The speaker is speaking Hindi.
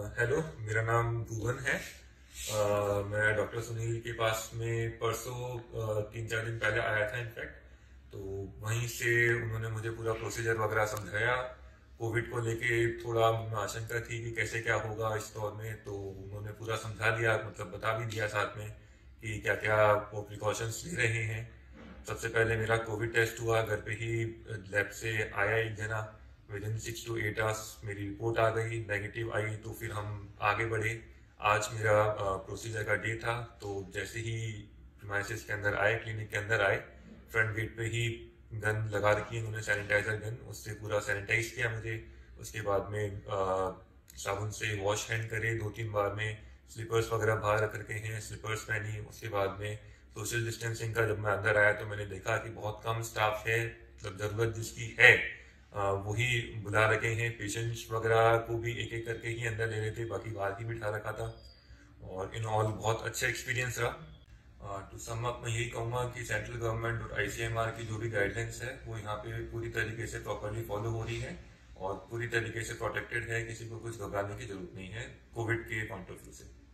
हेलो, मेरा नाम भुवन है। मैं डॉक्टर सुनील के पास में परसों 3-4 दिन पहले आया था इनफैक्ट। तो वहीं से उन्होंने मुझे पूरा प्रोसीजर वगैरह समझाया। कोविड को लेके थोड़ा मन में आशंका थी कि कैसे क्या होगा इस दौर में, तो उन्होंने पूरा समझा दिया, मतलब बता भी दिया साथ में कि क्या क्या वो प्रिकॉशंस ले रहे हैं। सबसे पहले मेरा कोविड टेस्ट हुआ घर पे ही, लैब से आया एक जना। विद इन 6 to 8 आवर्स मेरी रिपोर्ट आ गई, नेगेटिव आई, तो फिर हम आगे बढ़े। आज मेरा प्रोसीजर का डे था। तो जैसे ही प्रीमाइसिस के अंदर आए, क्लिनिक के अंदर आए, फ्रंट गेट पे ही गन लगा रखी है उन्होंने, सैनिटाइजर गन, उससे पूरा सैनिटाइज किया मुझे। उसके बाद में साबुन से वॉश हैंड करे 2-3 बार में। स्लीपर्स वगैरह बाहर रख रखे हैं, स्लीपर्स पहनी। उसके बाद में सोशल डिस्टेंसिंग का, जब मैं अंदर आया तो मैंने देखा कि बहुत कम स्टाफ है, मतलब जरूरत जिसकी है वही बुला रखे हैं। पेशेंट्स वगैरह को भी एक एक करके ही अंदर ले रहे थे, बाकी बाहर ही बिठा रखा था। और इन ऑल बहुत अच्छा एक्सपीरियंस रहा। टू सम अप मैं यही कहूँगा कि सेंट्रल गवर्नमेंट और आईसीएमआर की जो भी गाइडलाइंस है वो यहाँ पे पूरी तरीके से प्रॉपरली फॉलो हो रही है और पूरी तरीके से प्रोटेक्टेड है। किसी को कुछ घबराने की जरूरत नहीं है कोविड के पॉइंट ऑफ व्यू से।